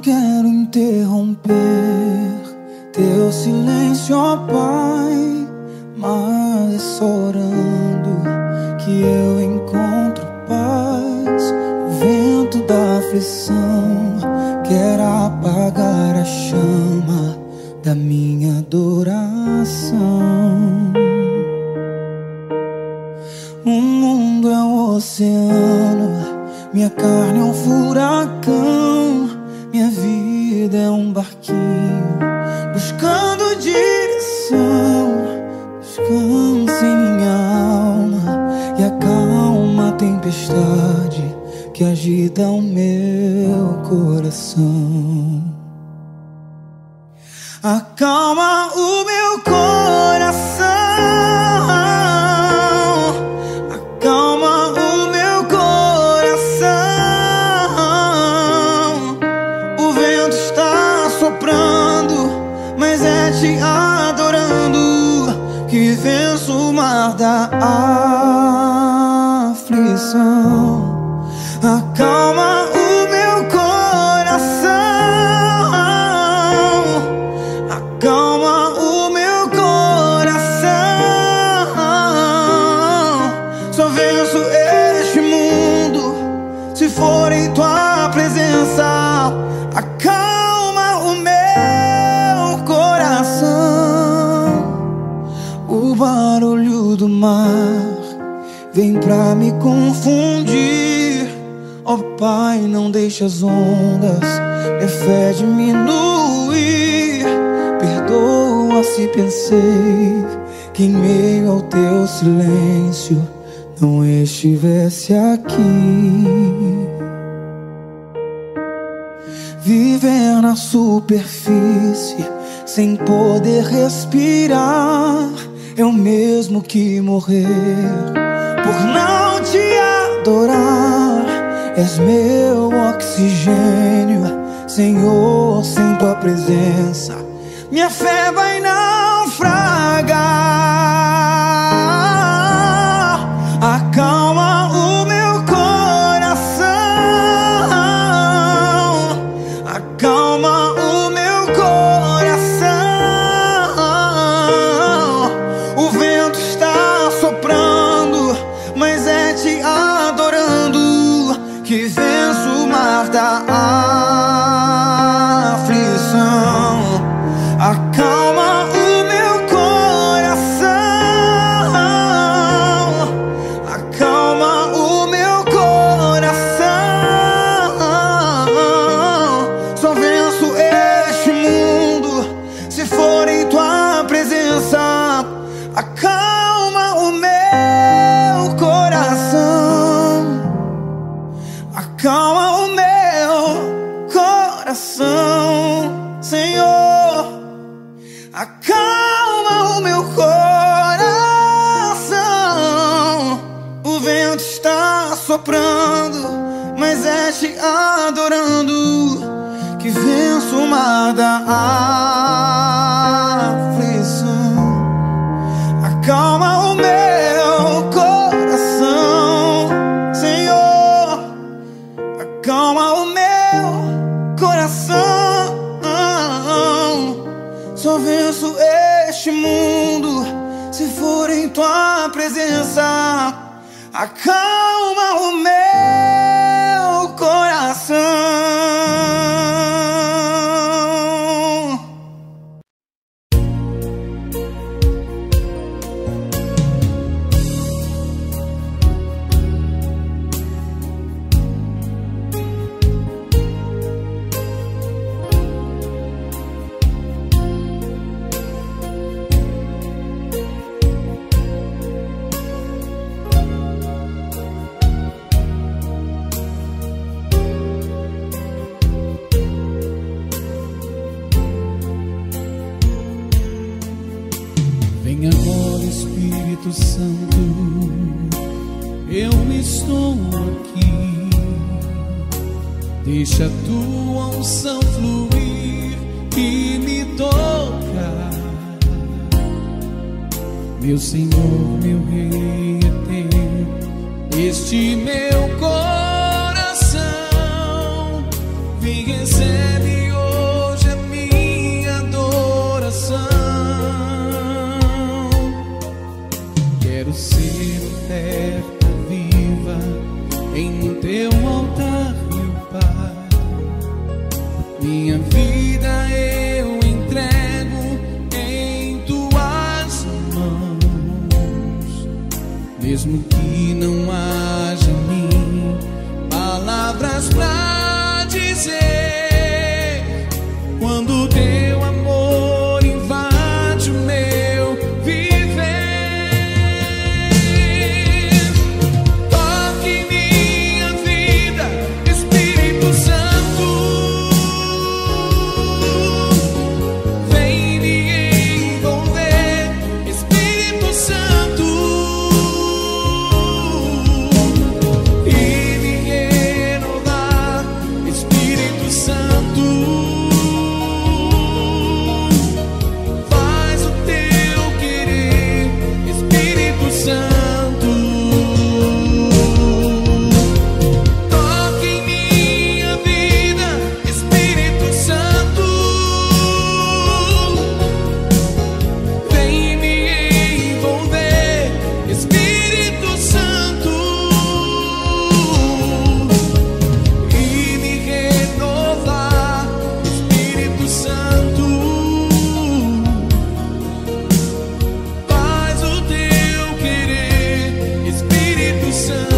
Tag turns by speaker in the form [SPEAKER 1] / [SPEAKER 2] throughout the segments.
[SPEAKER 1] quero interromper teu silêncio, ó Pai, mas é só orando que eu encontro paz. O vento da aflição quer apagar a chama da minha adoração. O mundo é um oceano, minha carne é um furacão, minha vida é um barquinho buscando direção. Descansa em minha alma e acalma a tempestade que agita o meu coração. Acalma o meu coração, acalma o meu coração. O vento está soprando, mas é te adorando que venço o mar da aflição. Acalma o meu coração, acalma o meu coração. Só venço este mundo se for em tua presença. Acalma o meu coração. O barulho do mar vem pra me confundir. Ó Pai, não deixe as ondas minha fé diminuir. Perdoa se pensei que em meio ao teu silêncio não estivesse aqui. Viver na superfície sem poder respirar é o mesmo que morrer por não te adorar. És meu oxigênio, Senhor, sem tua presença minha fé vai naufragar. Acalma o meu coração, acalma o meu coração. O vento está soprando, mas é te adorando que venço o mar da aflição. Acalma o meu coração, acalma o meu coração. Só venço este mundo se for em tua presença. Acalma o meu coração, acalma o meu coração, Senhor. Acalma o meu coração. O vento está soprando, mas é te adorando que venço o mar da aflição. Acalma o meu coração, Senhor. Acalma o meu coração. Só venço este mundo se for em tua presença. Acalma o meu coração.
[SPEAKER 2] Vem agora, Espírito Santo, eu estou aqui. Deixa a tua unção fluir e me tocar. Meu Senhor, meu Rei eterno, este meu coração, vem, recebe oferta viva em teu altar, meu Pai. Minha vida eu entrego em tuas mãos, mesmo que não haja em mim palavras pra dizer, quando teu amor invade o meu viver. Toque minha vida, Espírito Santo, vem me envolver, Espírito Santo, e me renovar, Espírito Santo. Faz o teu querer, Espírito Santo. Toque em minha vida, Espírito Santo, vem me envolver, Espírito Santo, e me renovar, Espírito Santo. Faz o teu querer, Espírito Santo.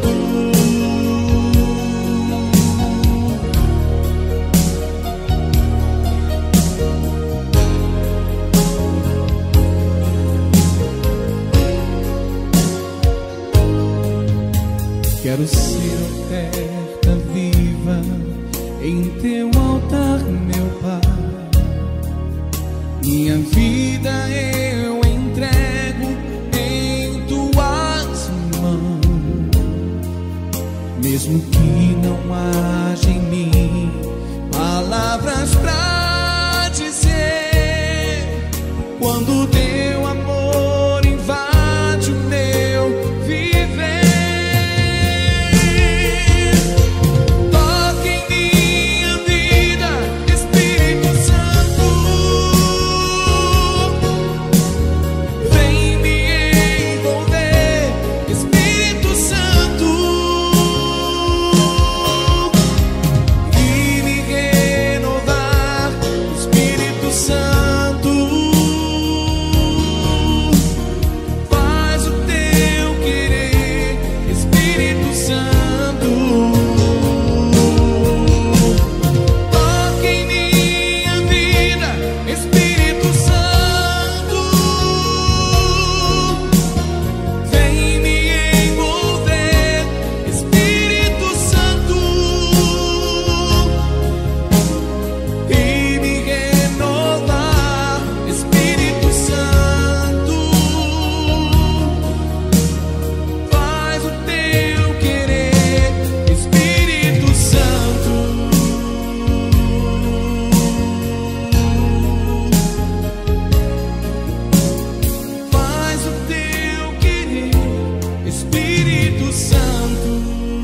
[SPEAKER 2] Quero ser oferta viva em teu altar, meu Pai. Minha vida eu entrego em tuas mãos, mesmo que não haja em mim palavras pra dizer, quando teu amor invade o meu viver. Toque em minha vida, Espírito Santo, vem me envolver, Espírito Santo, e me renovar, Espírito Santo. Faz o teu querer, Espírito Santo. Toque em minha vida, Espírito Santo, vem me envolver, Espírito Santo, e me renovar, Espírito Santo. Faz o teu querer, Espírito Santo. Faz o teu querer, Espírito Santo.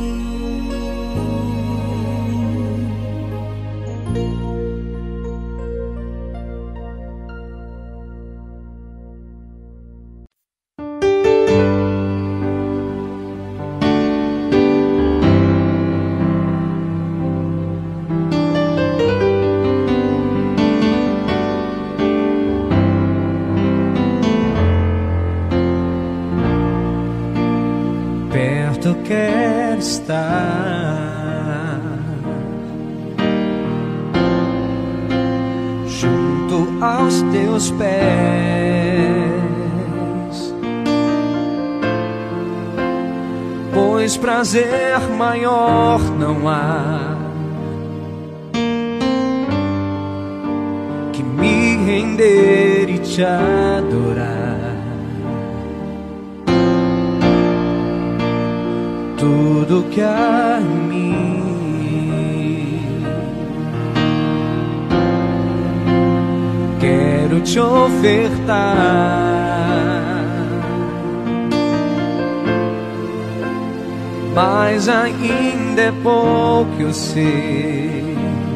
[SPEAKER 3] Perto quero estar, junto aos teus pés, pois prazer maior não há que me render e te adorar. Tudo que há em mim quero te ofertar, mas ainda é pouco, eu sei,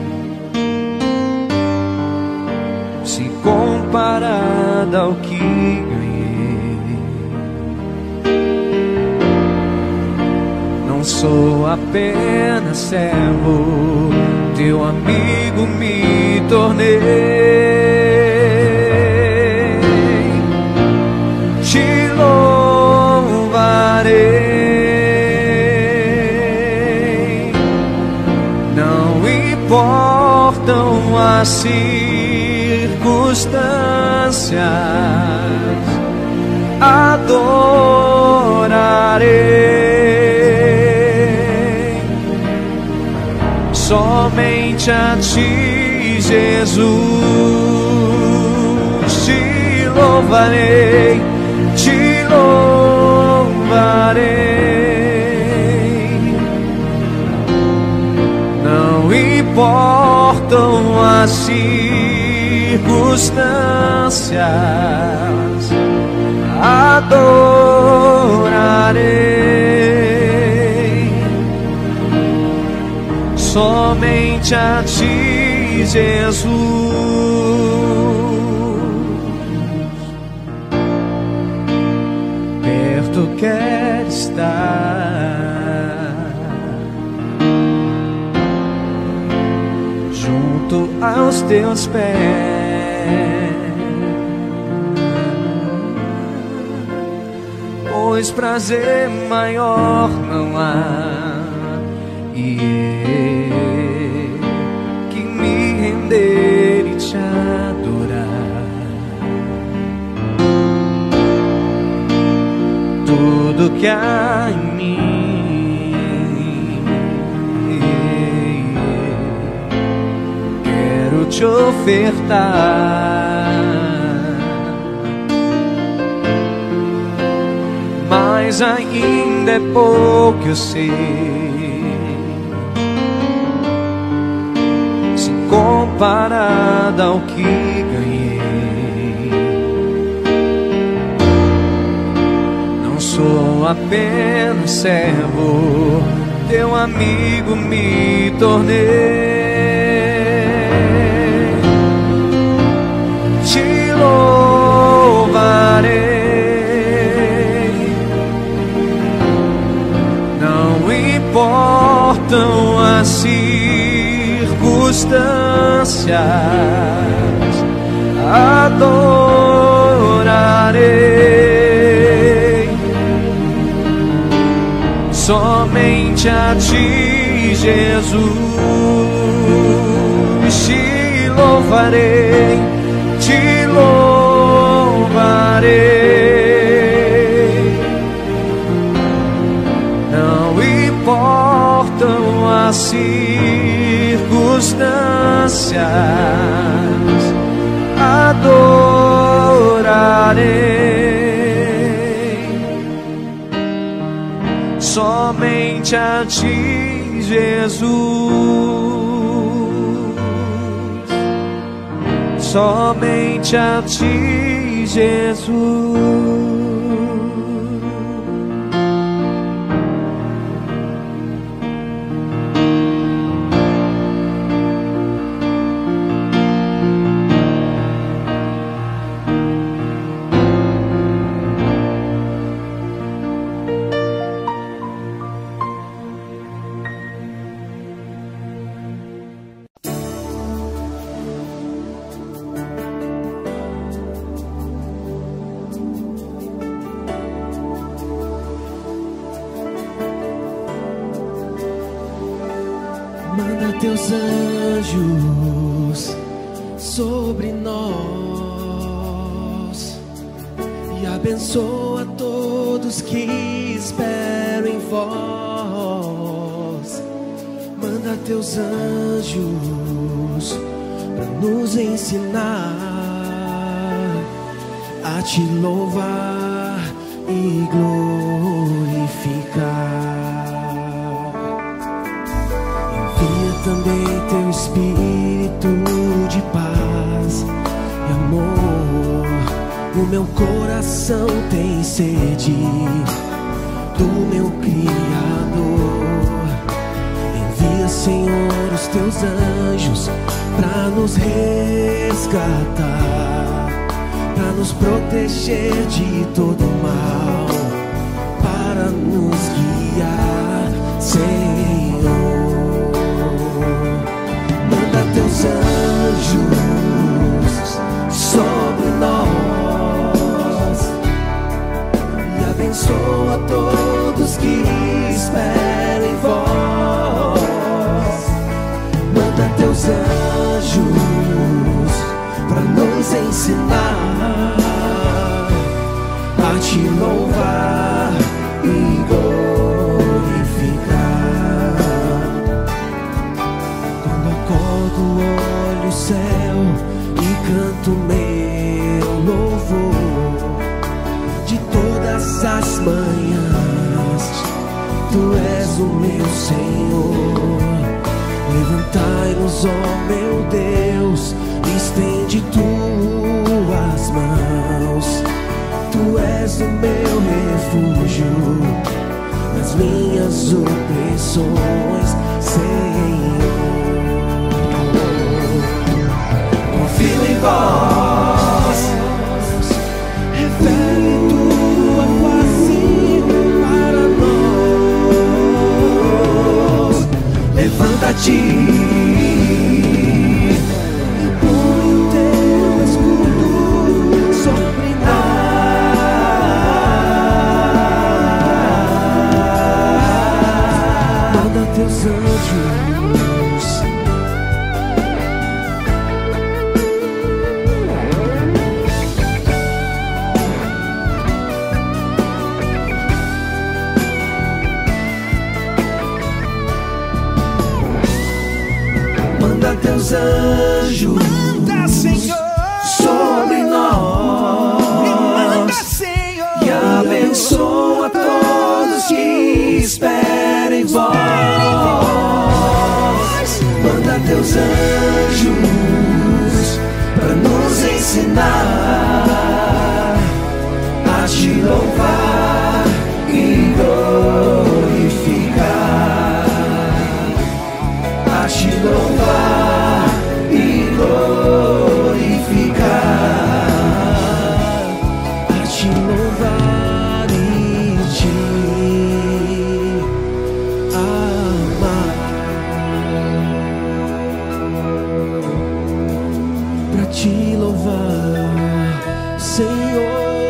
[SPEAKER 3] se comparado ao que ganhei. sou apenas servo, teu amigo me tornei. Te louvarei, não importam as circunstâncias, adorarei somente a ti, Jesus. Te louvarei, te louvarei, não importam as circunstâncias, adorarei somente a ti, Jesus. Perto quero estar, junto aos teus pés, pois prazer maior não há, que me render e te adorar. Tudo que há em mim quero te ofertar, mas ainda é pouco, eu sei, se comparado ao que ganhei. Não sou apenas servo, teu amigo me tornei. Te louvarei, não importam as circunstâncias, adorarei somente a ti, Jesus. Te louvarei, te louvarei, não importam as circunstâncias, adorarei somente a ti, Jesus. Somente a ti, Jesus.
[SPEAKER 2] Manda teus anjos sobre nós e abençoa todos que esperam em vós. Manda teus anjos para nos ensinar a te louvar e glorificar. Também teu espírito de paz e amor. O meu coração tem sede do meu Criador. Envia, Senhor, os teus anjos para nos resgatar, para nos proteger de todo mal, para nos guiar
[SPEAKER 4] Deus, ó meu Deus, estende tuas mãos. Tu és o meu refúgio nas minhas opressões, Senhor. Confio em vós, revele tua face para nós. Levanta-te, põe o teu escudo sobre nós. Manda teus anjos, teus anjos,
[SPEAKER 1] manda, Senhor,
[SPEAKER 4] sobre nós.
[SPEAKER 1] me manda, Senhor,
[SPEAKER 4] E abençoa todos que esperem em vós. Manda teus anjos para nos ensinar a te louvar e glorificar, a te louvar e glorificar, a te louvar e te amar, pra te louvar, Senhor.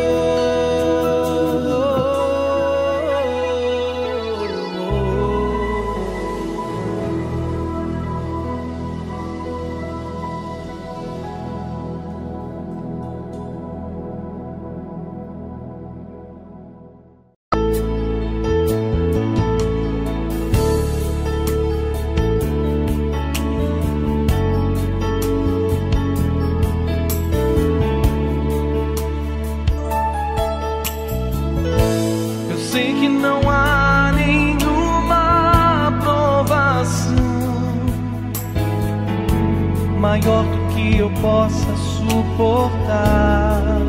[SPEAKER 3] Sei que não há nenhuma provação maior do que eu possa suportar,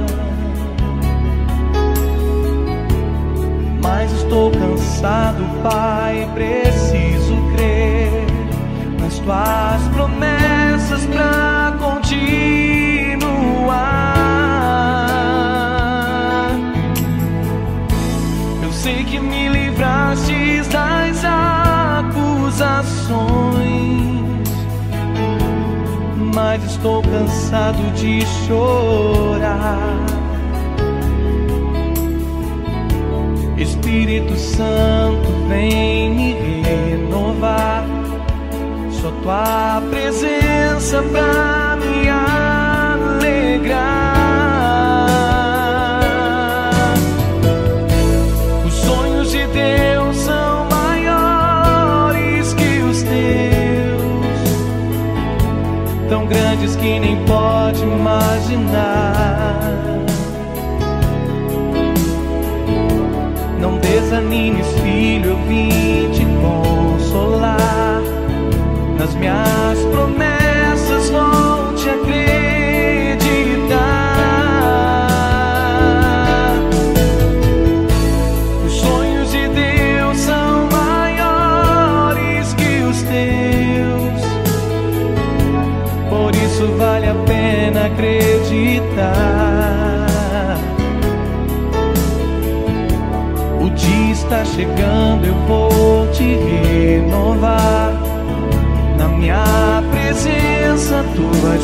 [SPEAKER 3] mas estou cansado, Pai, preciso crer nas tuas promessas pra continuar. Sei que me livrastes das acusações, mas estou cansado de chorar. Espírito Santo, vem me renovar. Só tua presença pra me alegrar. Deus são maiores que os teus, tão grandes que nem pode imaginar. Não desanimes, filho, eu vim te consolar. Nas minhas promessas vou te acreditar. Vale a pena acreditar. O dia está chegando, eu vou te renovar. Na minha presença tu vais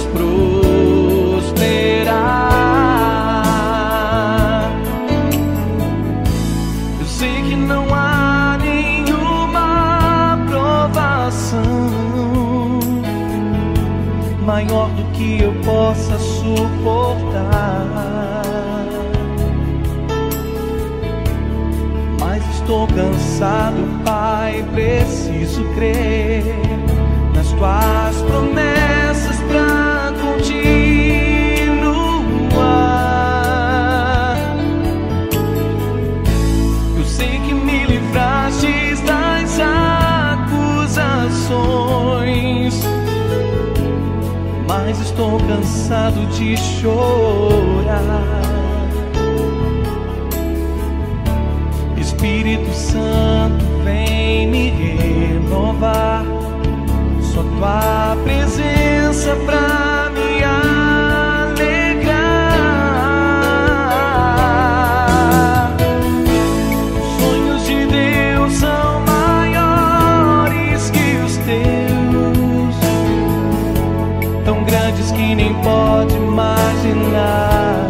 [SPEAKER 3] prosperar. Eu sei que não há nenhuma provação maior do que eu possa suportar, mas estou cansado, Pai, preciso crer nas tuas promessas pra continuar. Eu sei que me livrastes das acusações, mas estou cansado de chorar. Espírito Santo, vem me renovar. Só tua presença pra me alegrar. Os sonhos de Deus são maiores que os teus, tão grandes que nem pode imaginar.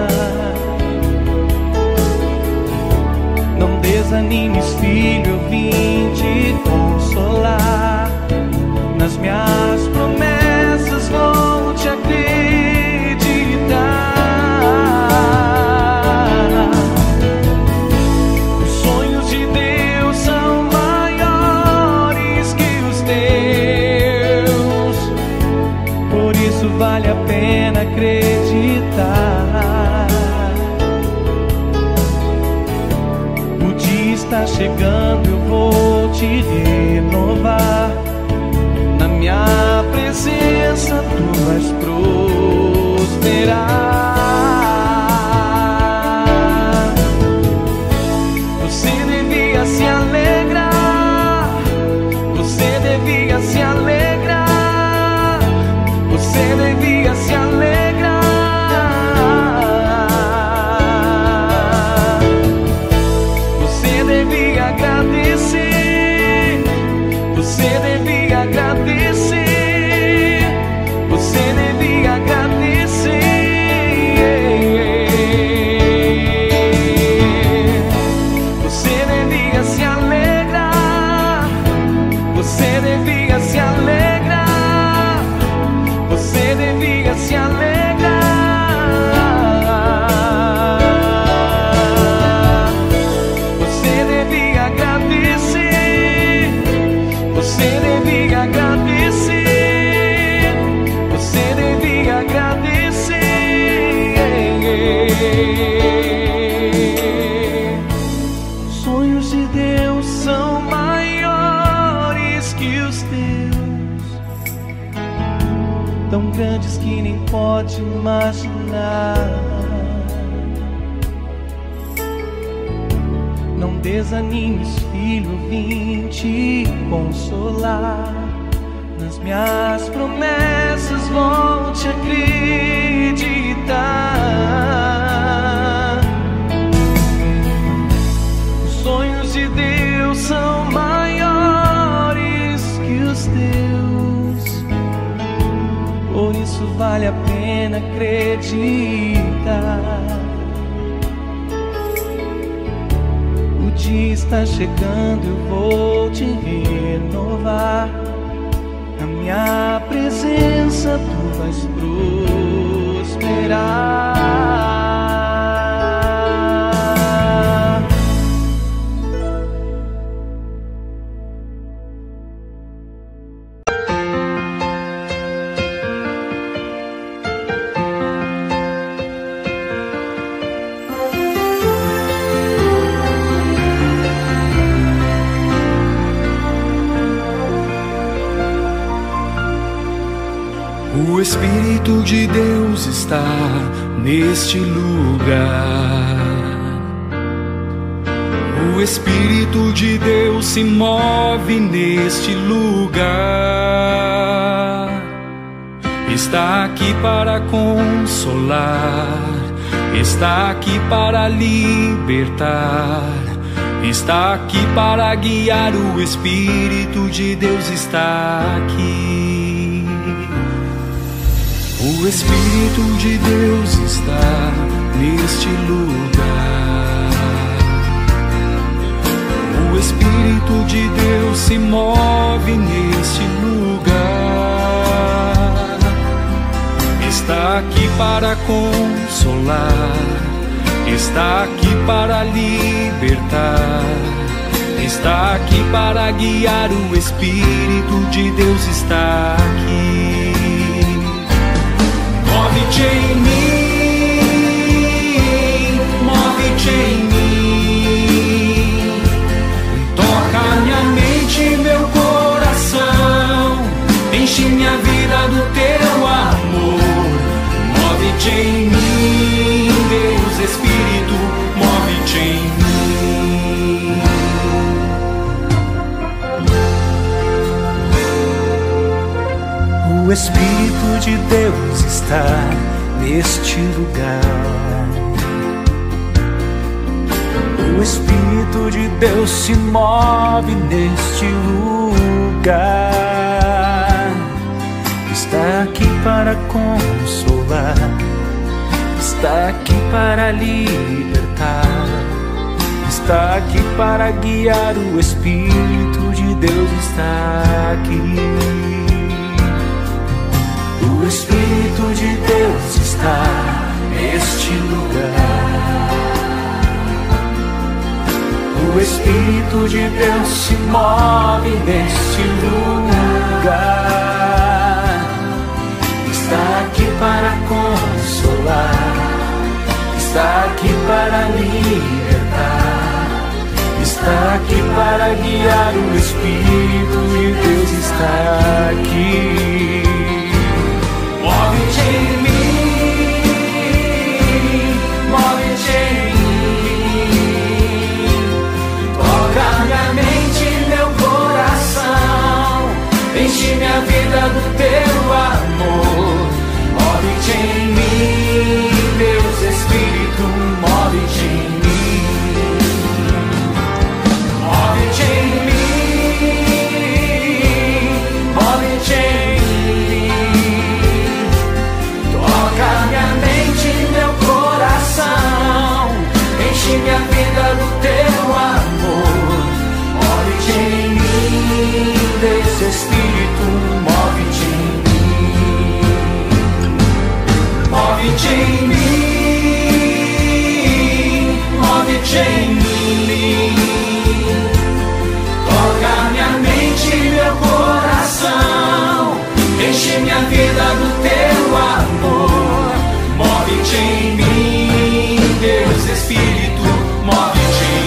[SPEAKER 3] Não desanimes, filho, eu vim te consolar. Nas minhas promessas vou te acreditar. Os sonhos de Deus são maiores que os teus, por isso vale a pena acreditar. O dia está chegando, eu vou te renovar. Na minha presença tu vais prosperar. Você devia se alegrar, você devia se alegrar, você devia se alegrar. Você devia agradecer, você devia agradecer, você devia agradecer. Você devia se alegrar, você devia se alegrar, você devia se alegrar. Você devia agradecer, você devia agradecer, você devia agradecer. Sonhos de Deus são maiores que os teus, tão grandes que nem pode imaginar. Não desanimes, filho, vim te consolar. Nas minhas promessas vou te acreditar. Os sonhos de Deus são maiores que os teus, por isso vale a pena acreditar. O dia está chegando, eu vou te renovar. Na minha presença tu vais prosperar.
[SPEAKER 2] O Espírito de Deus está neste lugar. O Espírito de Deus se move neste lugar. Está aqui para consolar, está aqui para libertar, está aqui para guiar. O Espírito de Deus está aqui. O Espírito de Deus está neste lugar. O Espírito de Deus se move neste lugar. Está aqui para consolar, está aqui para libertar, está aqui para guiar. O Espírito de Deus está aqui. Move-te em mim, move-te em mim. Toca minha mente, meu coração, enche minha vida do teu amor. Move-te em mim, Deus Espírito, move-te em mim.
[SPEAKER 4] O Espírito de Deus está neste lugar. O Espírito de Deus se move neste lugar. Está aqui para consolar, está aqui para libertar, está aqui para guiar. O Espírito de Deus está aqui. O Espírito de Deus está neste lugar. O Espírito de Deus se move neste lugar. Está aqui para consolar, está aqui para libertar, está aqui para guiar. O Espírito de Deus está aqui.
[SPEAKER 2] Move-te em mim, move-te em mim. Toca minha mente e meu coração, enche minha vida do teu amor. Move-te em mim, Deus Espírito, move-te em mim. Move-te em mim, move-te em mim. Toca minha mente e meu coração, enche minha vida do teu amor. Move-te em mim, Deus Espírito, move-te em mim. Move-te em mim, move-te em mim. Toca minha mente e meu coração, enche minha vida do teu amor. Move-te em mim, Deus Espírito, move-te em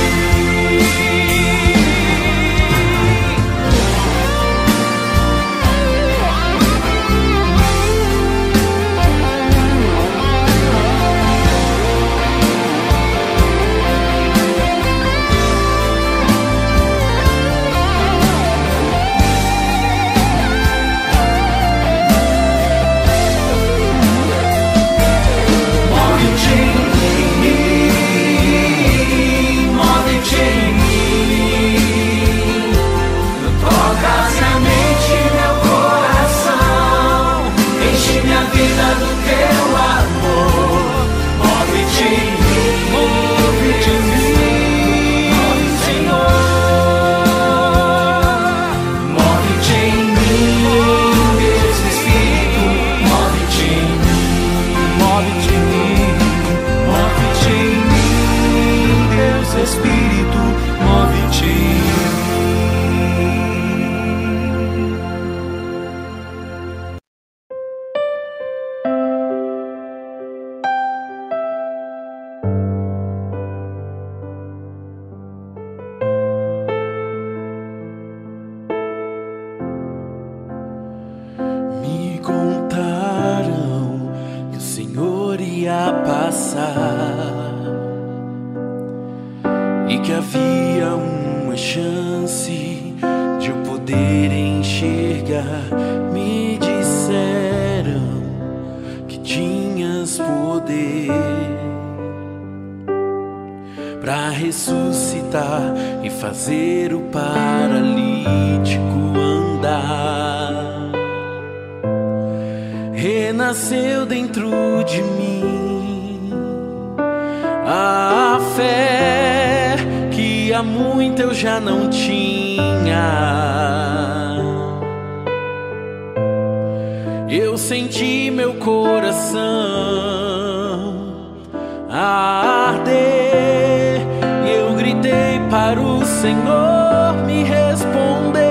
[SPEAKER 4] e que havia uma chance de eu poder enxergar. Me disseram que tinhas poder pra ressuscitar e fazer o paralítico andar. Renasceu dentro de mim a fé que há muito eu já não tinha. Eu senti meu coração arder e eu gritei para o Senhor me responder.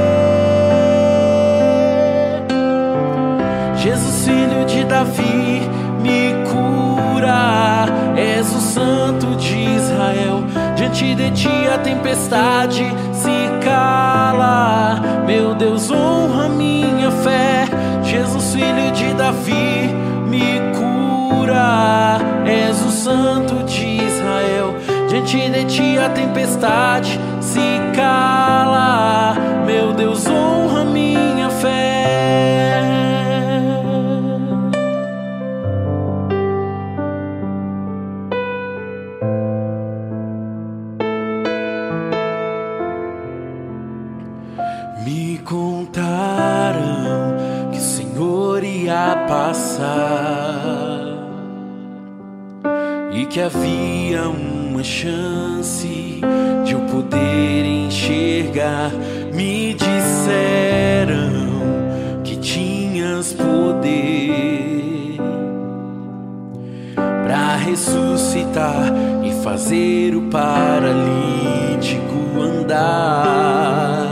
[SPEAKER 4] Jesus, filho de Davi, me cura. És o Santo de Israel. Diante de ti a tempestade se cala. Meu Deus, honra minha fé. Jesus, filho de Davi, me cura. dia a tempestade se cala. Meu Deus, honra minha fé. Me contaram que o Senhor ia passar e que havia uma chance de eu poder enxergar. Me disseram que tinhas poder pra ressuscitar e fazer o paralítico andar.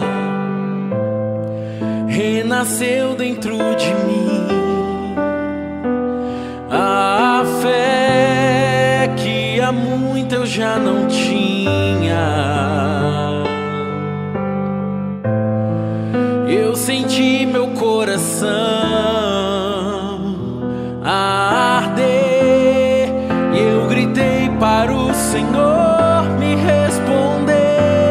[SPEAKER 4] Renasceu dentro de mim a fé que há muito eu já não tinha. Eu senti meu coração arder e eu gritei para o Senhor me responder.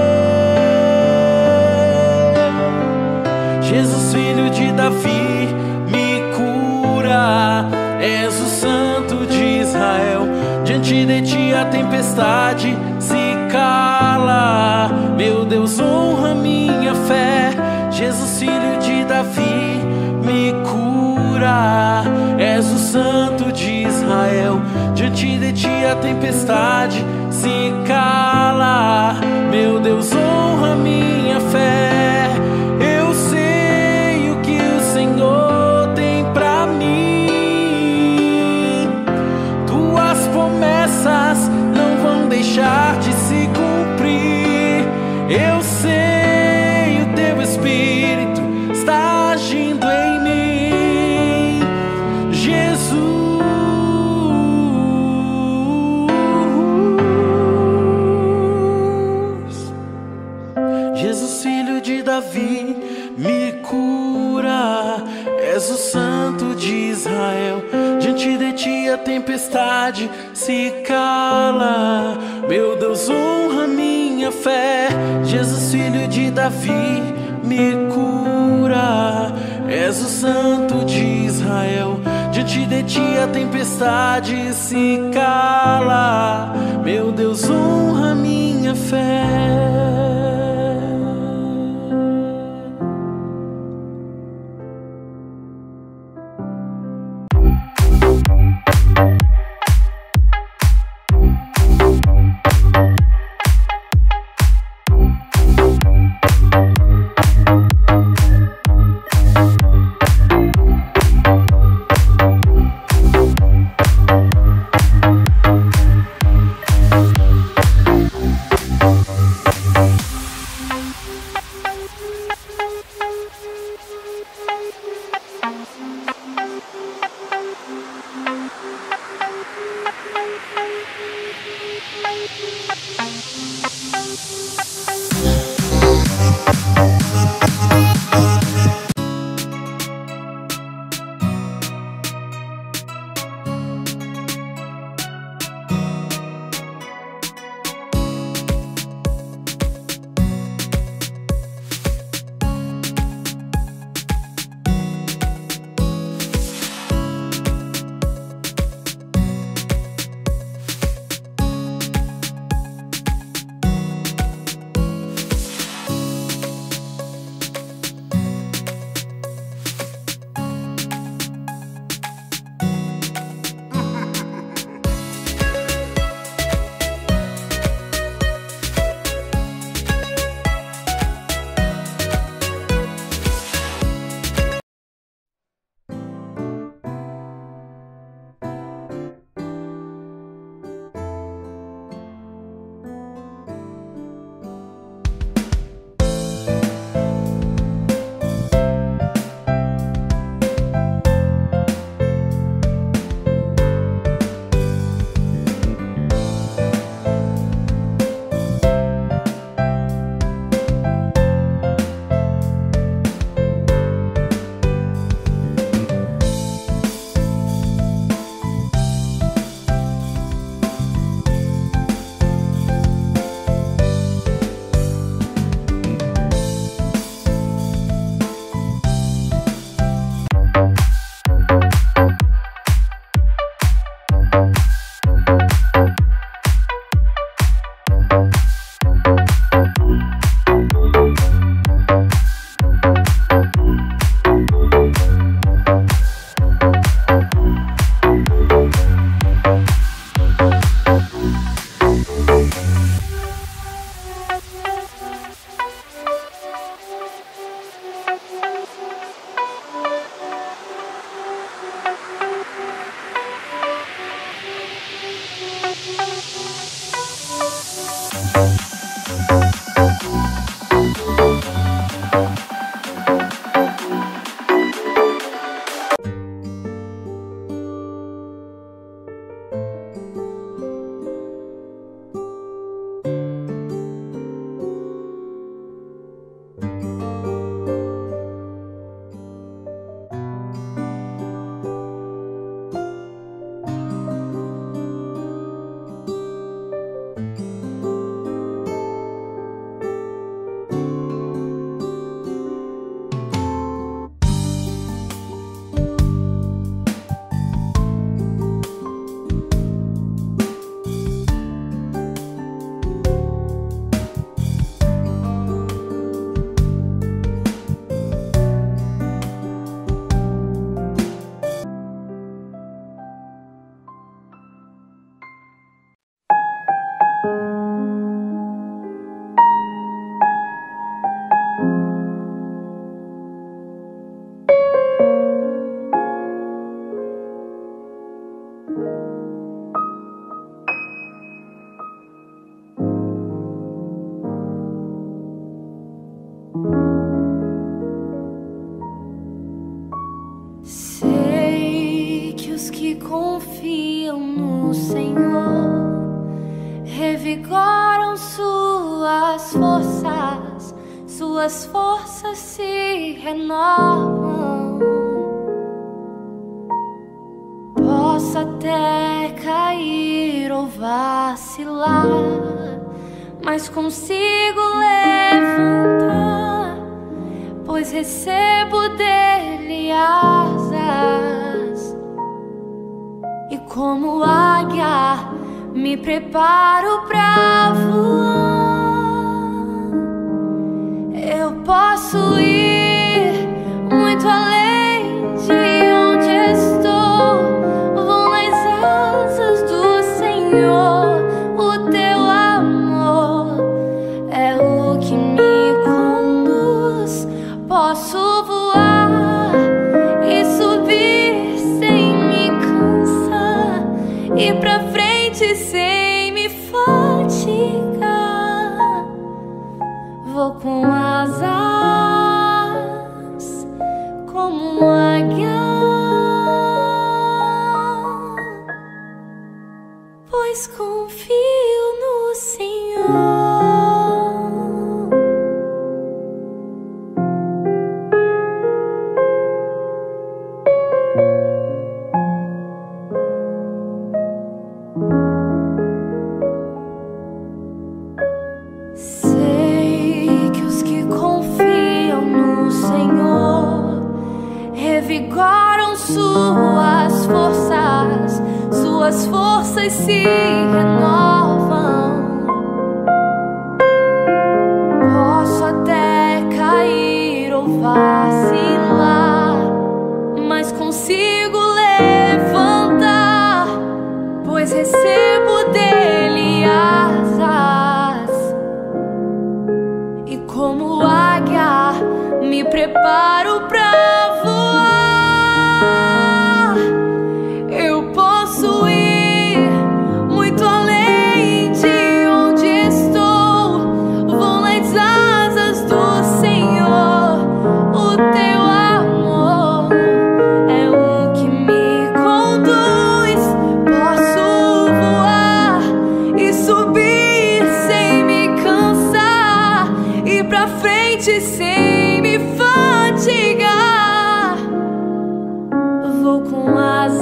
[SPEAKER 4] Jesus, filho de Davi, me cura. És o Santo de Israel. Diante de ti a tempestade se cala. Meu Deus, honra minha fé. Jesus, filho de Davi, me cura. És o Santo de Israel. Diante de ti a tempestade se cala. Meu Deus, honra minha fé. Eu sei o que o Senhor tem pra mim. Tuas promessas não vão deixar de se cumprir. Eu sei, o teu Espírito está agindo em mim, Jesus. Jesus, filho de Davi, me cura. És o Santo de Israel. Diante de ti a tempestade se cala. Meu Deus, honra minha fé. Jesus, filho de Davi, me cura. És o Santo de Israel. Diante de ti a tempestade se cala. Meu Deus, honra minha fé.
[SPEAKER 5] confiam no Senhor revigoram suas forças se renovam. Posso até cair ou vacilar, mas consigo levantar, pois recebo dele asas. E como águia me preparo pra voar. Eu posso ir muito além de onde estou. Vou nas asas do Senhor. O teu amor é o que me conduz. Posso voar e subir sem me cansar, e pra frente sem me fatigar. Vou com asas como águia, pois confio no Senhor. Revigoram suas forças se renovam. Posso até cair ou vacilar, mas consigo levantar, pois recebo dele asas. E como águia me preparo pra sem me fatigar. Vou com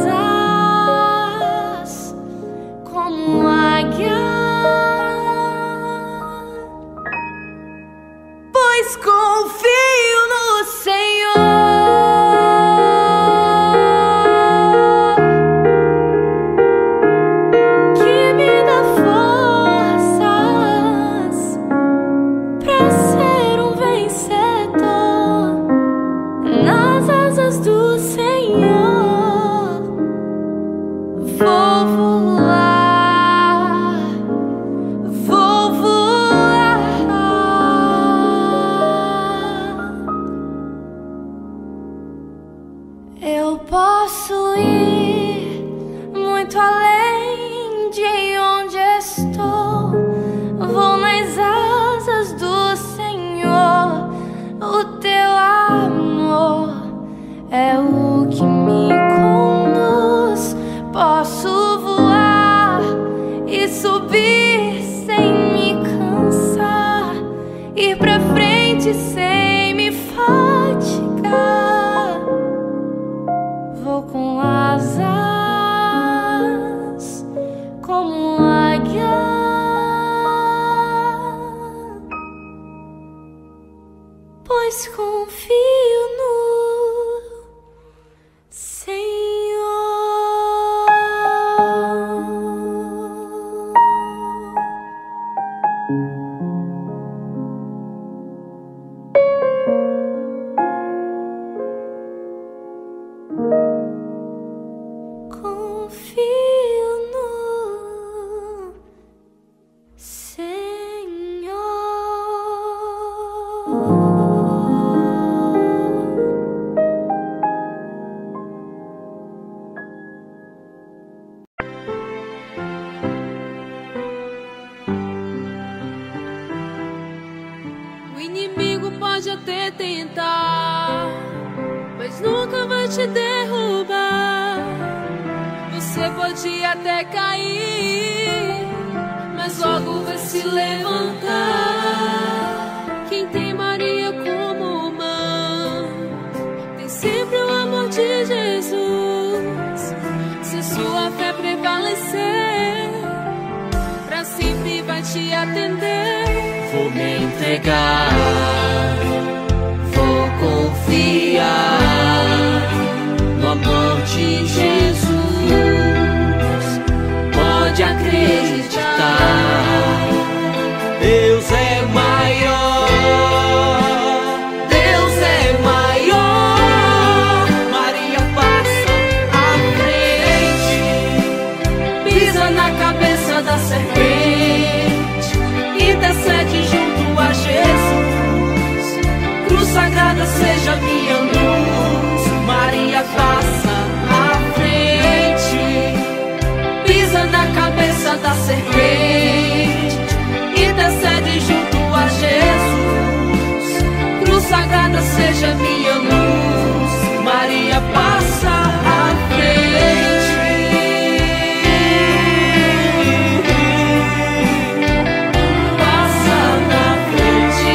[SPEAKER 5] asas como águia, pois confio no Senhor. Eu posso ir muito além de onde estou. Vou nas asas do Senhor. O teu amor é o que me conduz. Posso voar e subir sem me cansar, ir pra frente sem me fatigar. Vou com asas como águia, pois confio no Senhor. Confio no Senhor.
[SPEAKER 6] O inimigo pode até tentar, mas nunca vai te derrubar. Você podia até cair, mas logo vai se levantar. Quem tem Maria como mãe tem sempre o amor de Jesus. Se sua fé prevalecer, pra sempre vai te atender.
[SPEAKER 2] Vou me entregar, vou confiar no amor de Jesus. Pode acreditar, Deus é maior, Deus é maior. Maria passa à frente, pisa na cabeça da serpente, intercede junto a Jesus. Cruz sagrada seja minha luz. Maria passa à frente, pisa na cabeça da serpente, intercede junto a Jesus. Cruz sagrada seja minha luz. Maria passa à frente, passa na frente.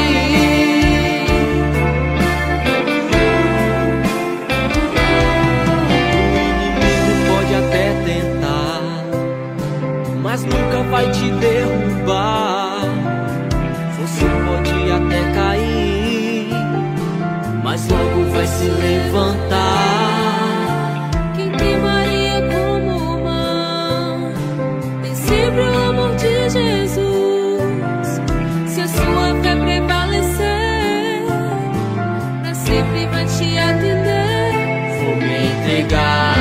[SPEAKER 2] Mas nunca vai te derrubar. Você pode até cair, mas logo vai se levantar.
[SPEAKER 6] Quem tem Maria como mãe tem sempre o amor de Jesus. Se a sua fé prevalecer, pra sempre vai te atender.
[SPEAKER 2] Vou me entregar,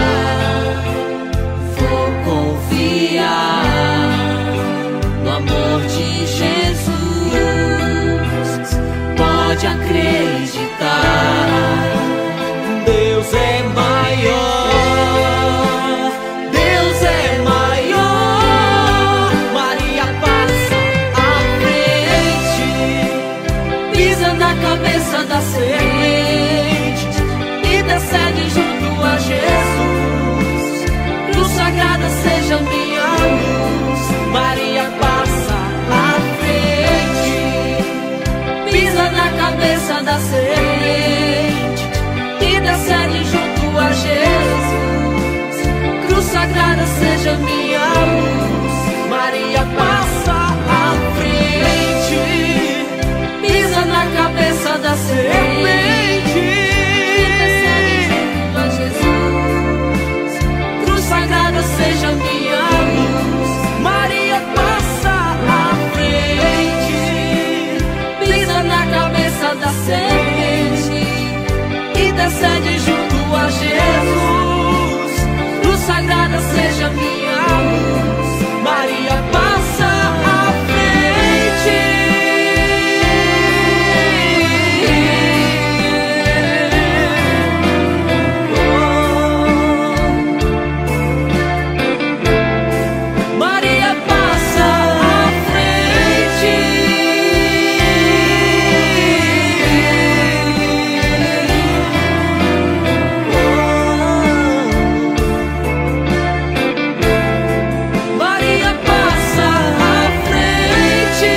[SPEAKER 2] vou confiar no amor de Jesus. Pode acreditar, Deus é maior, Deus é maior. Maria passa à frente, pisa na cabeça da serpente, intercede junto a Jesus. Cruz sagrada seja minha luz. Maria passa à frente, pisa na cabeça da serpente, intercede junto a Jesus. Cruz sagrada seja minha luz. Maria passa à frente, pisa na cabeça da serpente, intercede junto a Jesus. Cruz sagrada seja minha luz. Maria passa à frente, pisa na cabeça da serpente, intercede junto a Jesus. Cruz sagrada seja minha luz. Maria passa à frente. Maria passa à frente. Maria passa à frente.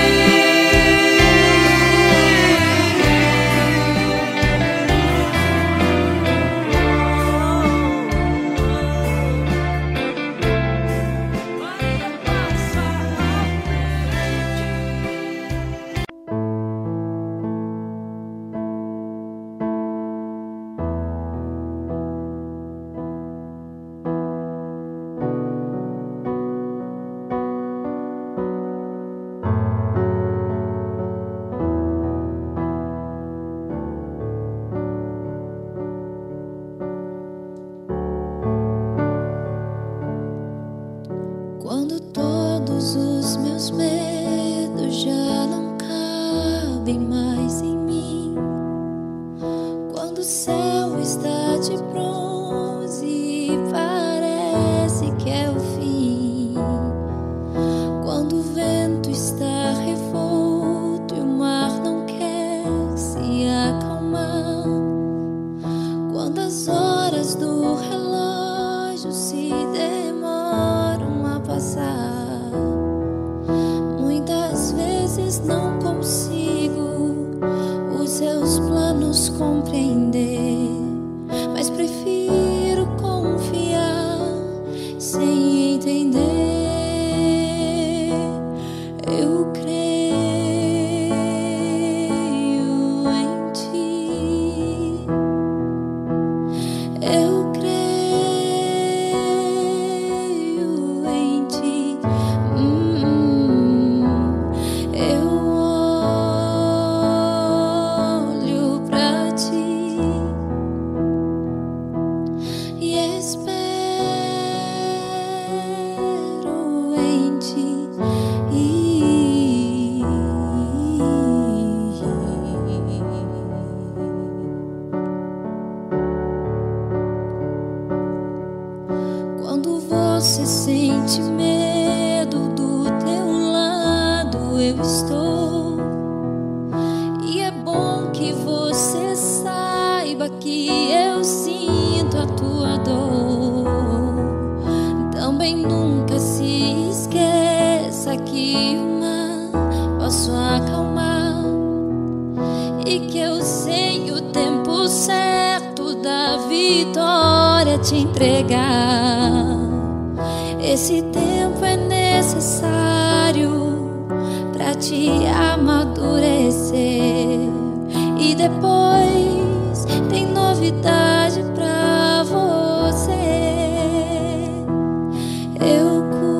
[SPEAKER 2] Maria passa à
[SPEAKER 5] Quando todos os meus medos já não cabem mais em mim, quando o céu está de bronze e parece que é o fim, quando o vento está revolto e o mar não quer se acalmar, quando as horas do relógio se demoram possamos compreender, mas prefiro confiar sem entender. Eu creio em ti. Eu creio em ti. Eu olho pra ti e espero em ti. Quando você sente medo, do teu lado eu estou. E é bom que você saiba que eu sinto a tua dor. Também nunca se esqueça que o mar posso acalmar e que eu sei o tempo certo da vitória te entregar. Esse tempo é necessário pra te amadurecer, e depois tem novidade pra você. Eu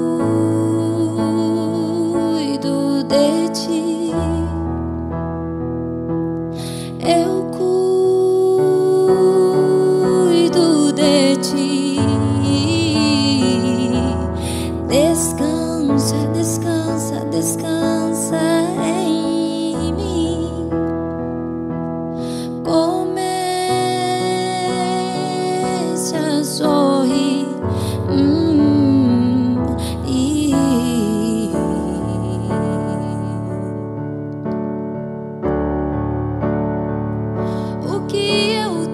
[SPEAKER 5] cuido de ti. Eu cuido de ti. Descansa, descansa, descansa em mim. Comece a sorrir. O que eu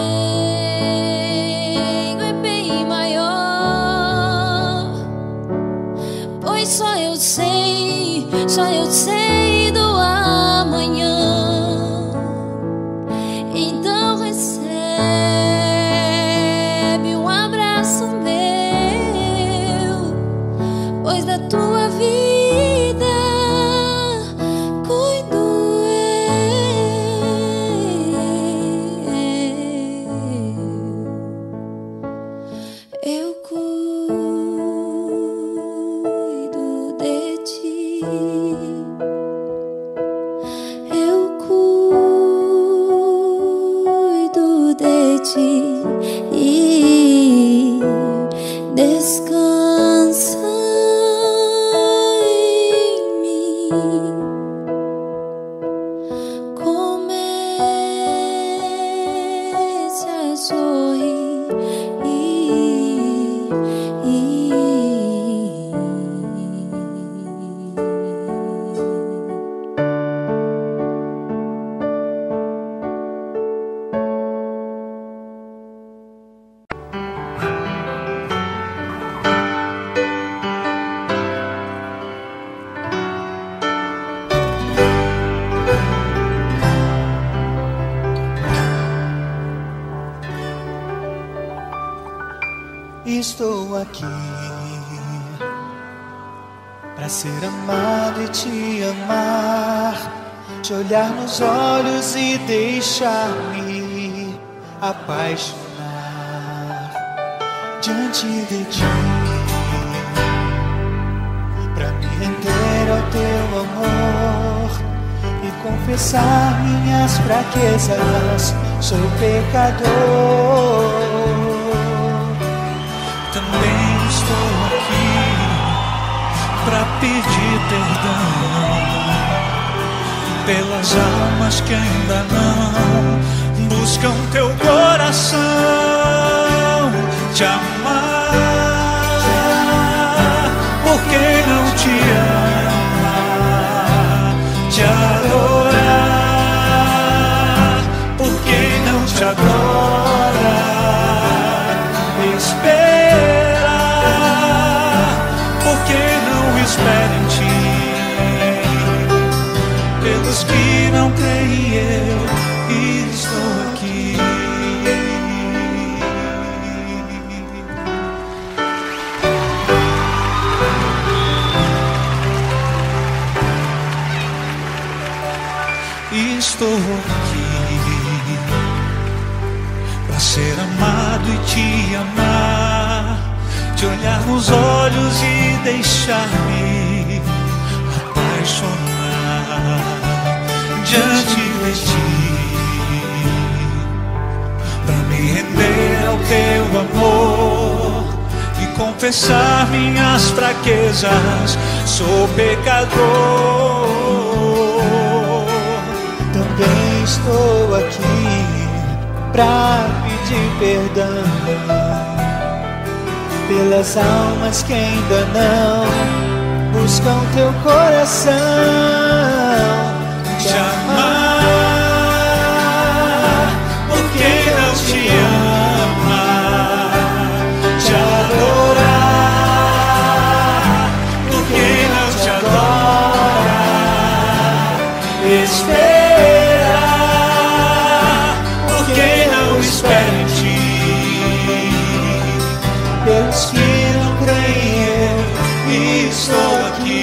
[SPEAKER 5] tenho é bem maior, pois só eu sei do amanhã. Então recebe um abraço meu, pois da tua vida cuido eu cuido de ti. Eu cuido de ti e descansa em mim. Comece a sorrir.
[SPEAKER 1] Estou aqui para ser amado e te amar, te olhar nos olhos e deixar-me apaixonar diante de ti, para me render ao teu amor e confessar minhas fraquezas. Sou pecador.
[SPEAKER 3] Também estou aqui pra pedir perdão pelas almas que ainda não buscam teu coração, te amar, porque não te ama, te adorar, porque não te adora, esperar, porque não espera em ti. Pelos que não creem, eu estou
[SPEAKER 1] ser amado e te amar, te olhar nos olhos e deixar-me apaixonar diante de ti, pra me render ao teu amor e confessar minhas fraquezas. Sou pecador,
[SPEAKER 2] também estou aqui pra pedir perdão pelas almas que ainda não buscam teu coração.
[SPEAKER 1] Te amar por quem não te ama, te adorar por quem não te adora, esperar por quem não espera em ti,
[SPEAKER 2] Pelos que não creem eu
[SPEAKER 1] estou aqui,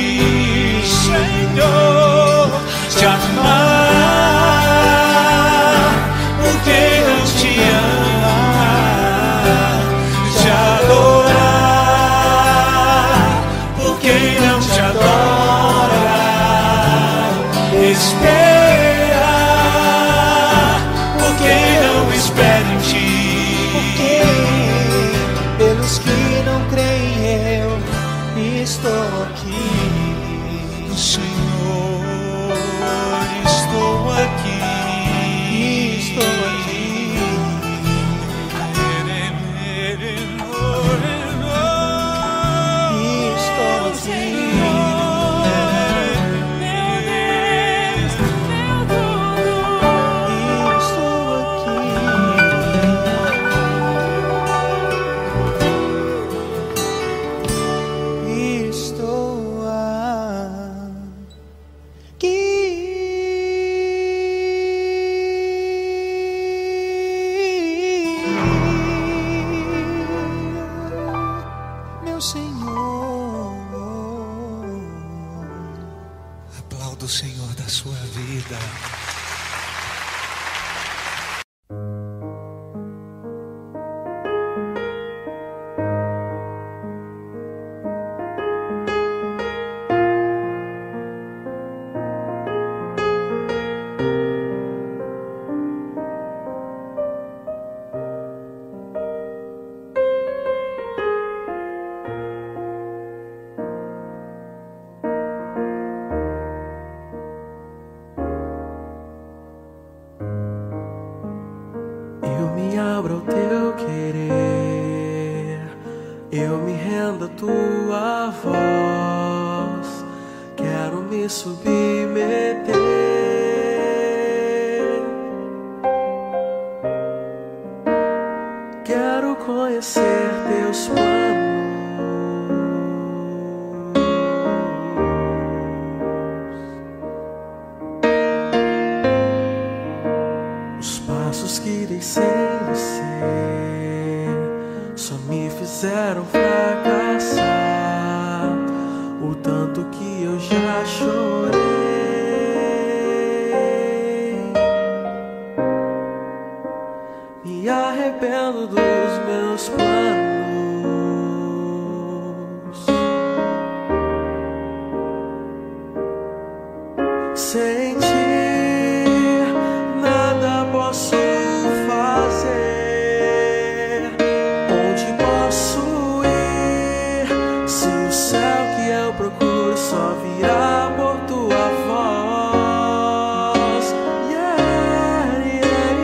[SPEAKER 1] Senhor. Te amar por quem não te ama, te adorar por quem não te adora, esperar por quem não espera em ti,
[SPEAKER 2] pelos que não creem eu estou aqui.
[SPEAKER 1] Senhor, estou aqui,
[SPEAKER 2] Estou aqui. Estou aqui. Meu Senhor,
[SPEAKER 1] aplauda o Senhor da sua vida.
[SPEAKER 4] Eu me abro ao teu querer, eu me rendo à tua voz, quero me submeter, quero conhecer teus planos, os passos que dei sem você só me fizeram fracassar, o tanto que eu já chorei. Me arrependo dos meus planos, sem ti nada posso fazer. Onde posso ir se o céu que eu procuro só virá por tua voz? Yeah, yeah,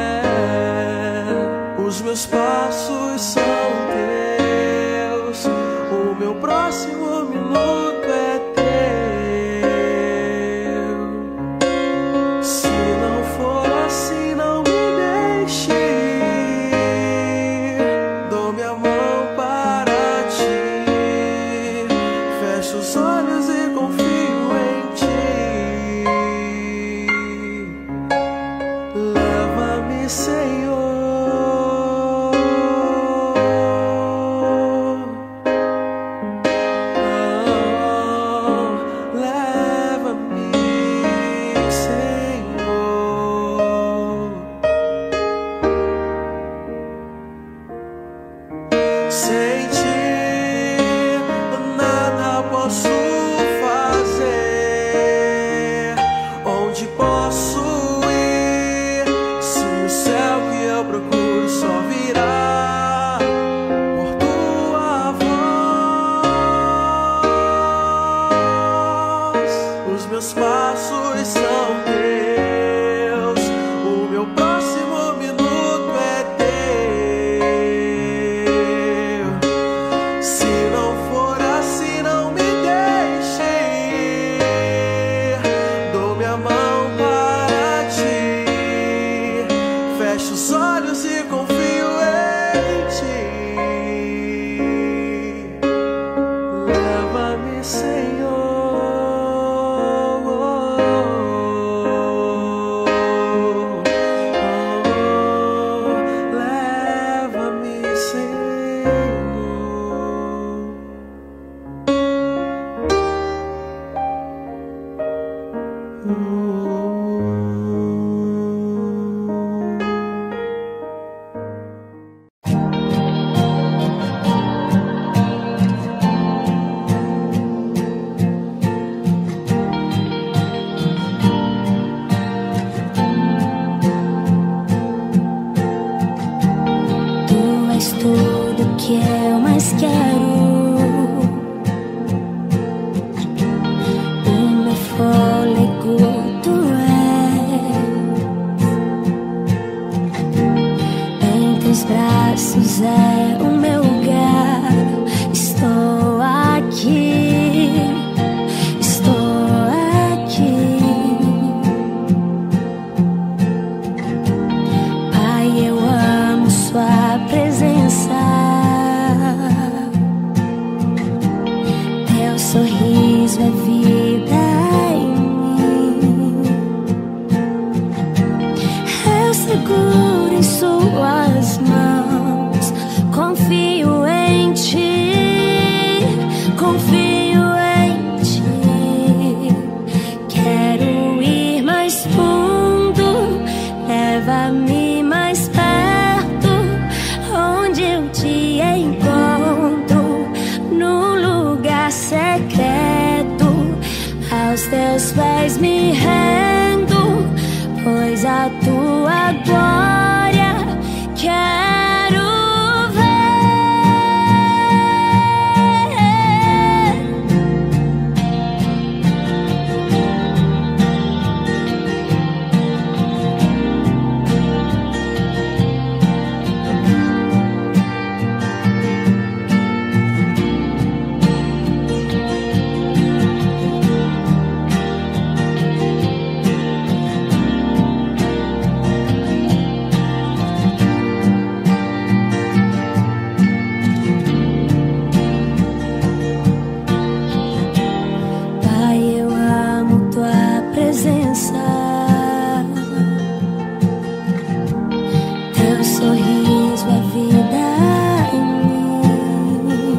[SPEAKER 4] yeah. Os meus passos são teus, o meu próximo minuto é teu. Se não for assim, não me deixe ir. Dou-me a mão para ti, fecho os olhos e confio em ti. Leva-me, Senhor. Leva-me, Senhor.
[SPEAKER 3] eu procuro só virar por tua voz. Os meus passos são teus, o meu próximo minuto é teu. Se não for assim, não me deixe ir. Dou minha mão para ti, fecho os olhos e confio em ti. Leva-me, Senhor. Leva-me, Senhor.
[SPEAKER 5] Tu és tudo que eu mais quero. O meu fôlego tu és. Em teus braços é o meu lugar. Estou aqui, estou aqui. Pai, eu amo sua presença. Teu sorriso é vida em mim. Eu seguro em suas mãos. Confio em ti, confio em ti. Quero ir mais fundo, leva-me mais perto, onde eu te encontro, num lugar secreto. Aos teus pés me rendo, pois a tua glória quero ver. Pai, eu amo tua presença. Teu sorriso é vida em mim.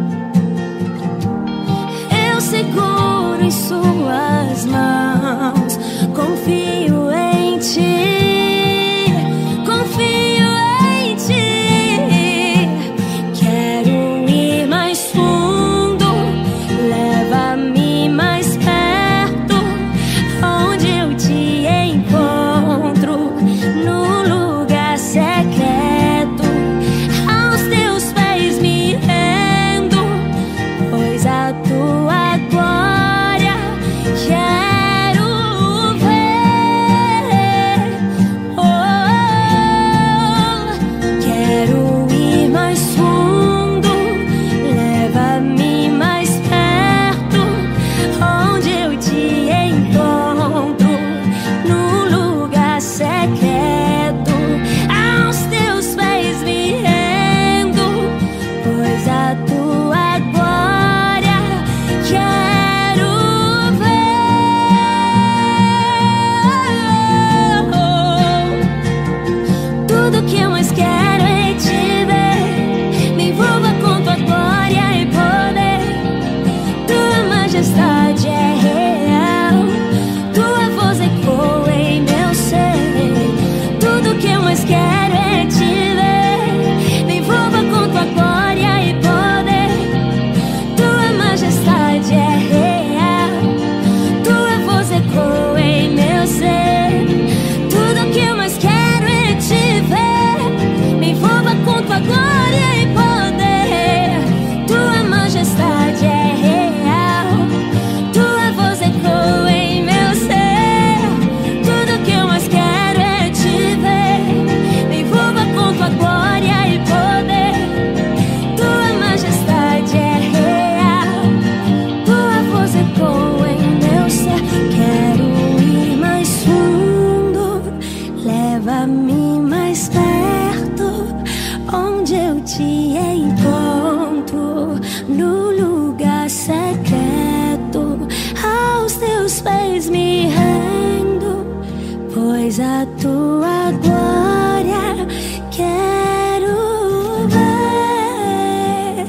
[SPEAKER 5] Eu seguro em suas mãos. Confio em ti, confio em ti. Quero ir mais fundo, leva-me mais perto, onde eu te encontro, num lugar secreto. Aos teus pés me rendo, pois a tua glória quero ver. Oh, quero ir mais fundo, leva-me mais perto, onde eu te encontro, num lugar secreto. Aos teus pés me rendo, pois a tua glória quero ver. Tudo que eu mais quero é te ver. Me envolva com tua glória e poder. Tua majestade é real, tua voz ecoa em meu ser. Tudo que eu mais quero é te ver. Me envolva com tua glória e poder. Tua majestade é real, tua voz ecoa em meu ser. Tudo que eu mais quero é te ver. glória e poder. Tua majestade é real, tua voz ecoa em meu ser. Tudo que eu mais quero é te ver. Me envolva com tua glória e poder. Tua majestade é real, tua voz ecoa em meu ser. Quero ir mais fundo, leva-me mais perto, onde eu te encontro, no lugar secreto. Aos teus pés me rendo, pois a tua glória quero ver.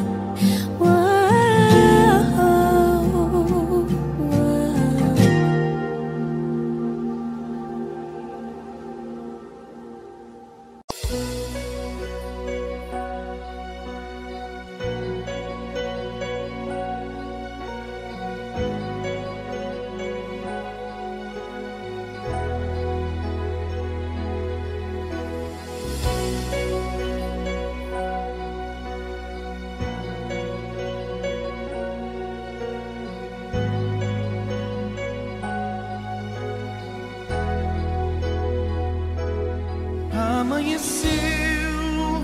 [SPEAKER 1] Amanheceu,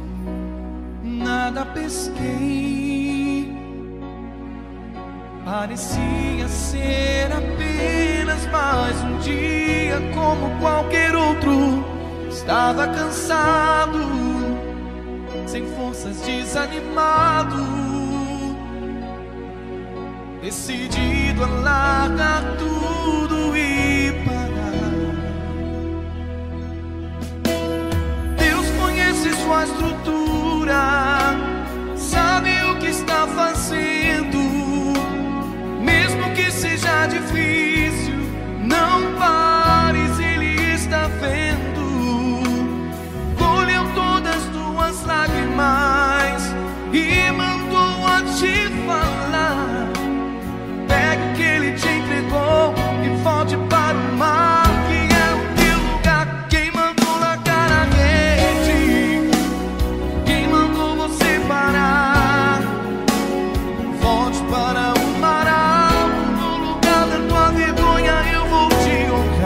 [SPEAKER 1] nada pesquei. Parecia ser apenas mais um dia como qualquer outro. Estava cansado, sem forças, desanimado, decidido a largar tudo e parar. Deus conhece sua estrutura, sabe o que está fazendo. Mesmo que seja difícil, não pares, Ele está vendo. Colheu todas tuas lágrimas e mandou a te falar. Pegue o que Ele te entregou e volte para o mar, que é o teu lugar. Quem mandou largar a rede? Quem mandou você parar? Volte para o mar alto, no lugar da tua vergonha eu vou te honrar.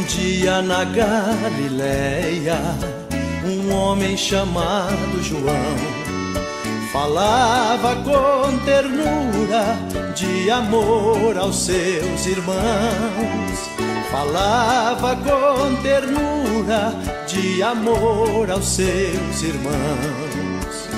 [SPEAKER 7] dia na Galileia, um homem chamado João falava com ternura de amor aos seus irmãos. Falava com ternura de amor aos seus irmãos.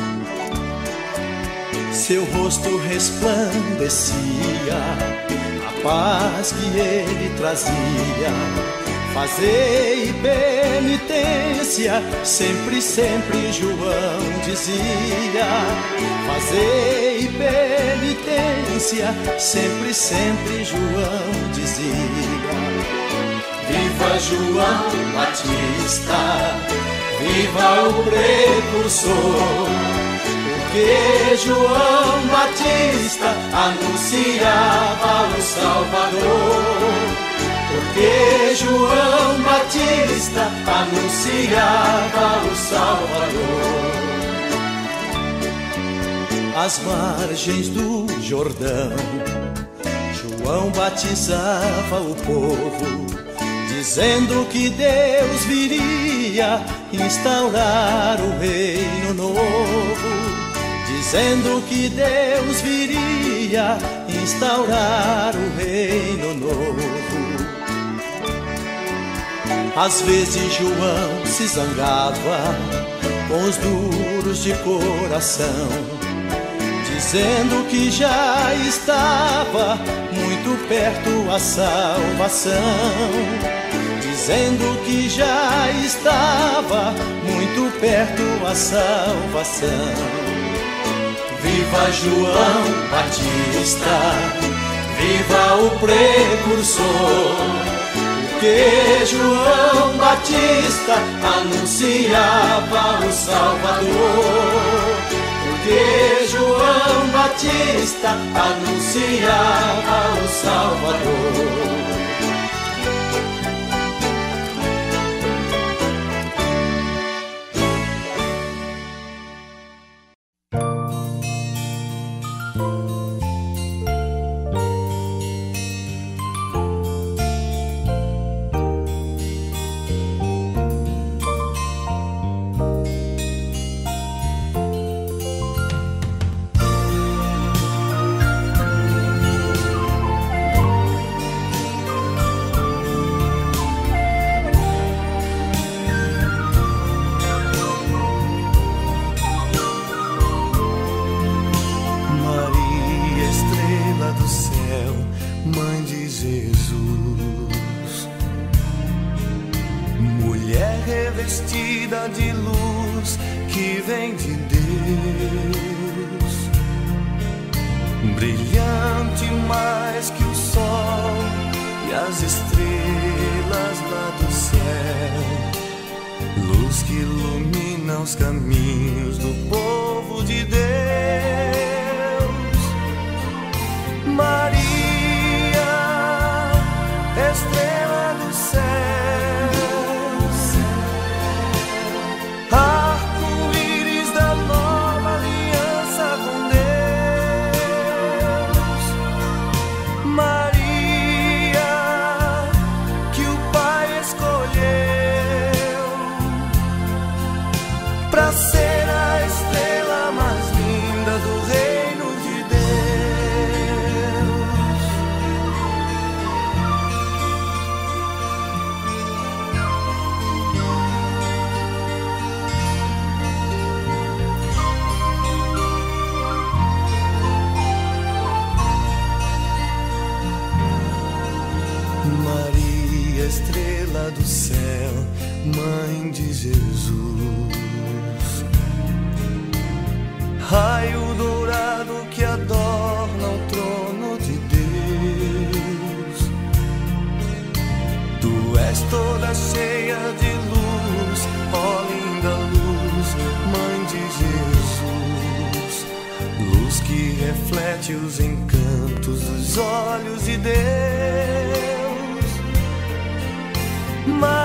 [SPEAKER 7] Seu rosto resplandecia a paz que ele trazia. Fazei penitência, sempre, sempre João dizia. Fazei penitência, sempre, sempre João dizia. Viva João Batista, viva o precursor, porque João Batista anunciava o Salvador. Porque João Batista anunciava o Salvador. Às margens do Jordão, João batizava o povo, dizendo que Deus viria instaurar o reino novo. Dizendo que Deus viria instaurar o reino novo. Às vezes João se zangava com os duros de coração, dizendo que já estava muito perto a salvação. Dizendo que já estava muito perto a salvação. Viva João Batista, viva o precursor, porque João Batista anunciava o Salvador. Porque João Batista anunciava o Salvador.
[SPEAKER 1] Mãe de Jesus, mulher revestida de luz que vem de Deus, brilhante mais que o sol e as estrelas lá do céu, luz que ilumina os caminhos do povo de Deus. Maria, estrela do céu, arco-íris da nova aliança com Deus. Maria, que o Pai escolheu pra ser a estrela mais linda do reino de Deus. Maria, estrela do céu, mãe de Jesus, raio dourado que adorna o trono de Deus. Tu és toda cheia de luz, ó linda luz, mãe de Jesus, luz que reflete os encantos dos olhos de Deus.